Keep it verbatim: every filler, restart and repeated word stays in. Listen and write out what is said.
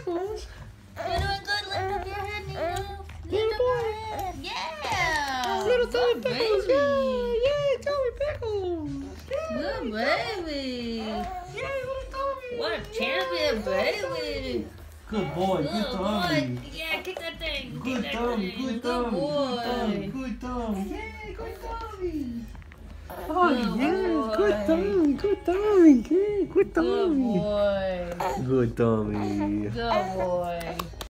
Pickles. You're doing good. Lift up your head, Nino. Lift Little up boy. your head. Yeah. Little Good Tommy Pickles. baby. Yeah, yeah, Tommy Pickles. Yeah, Good baby. yeah, little Tommy. What a champion, baby. Good boy, good, Good Tommy. boy. Yeah, kick that thing. Good kick that Tommy, thing. good Good Tommy, boy. good Tommy, good Tommy. Yeah, good Tommy. Oh, Good yes, good boy. Tommy, good Tommy. Yeah, good Good Tommy. boy. Good Tommy. Good boy.